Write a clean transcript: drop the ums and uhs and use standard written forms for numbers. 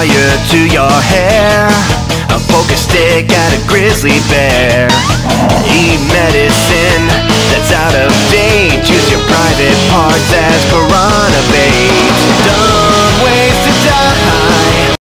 wire to your hair, a poker stick at a grizzly bear. Eat medicine